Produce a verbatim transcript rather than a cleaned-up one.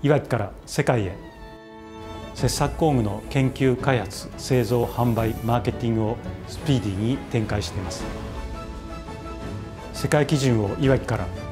いわきから世界へ。切削工具の研究開発、製造、販売、マーケティングをスピーディーに展開しています。世界基準をいわきから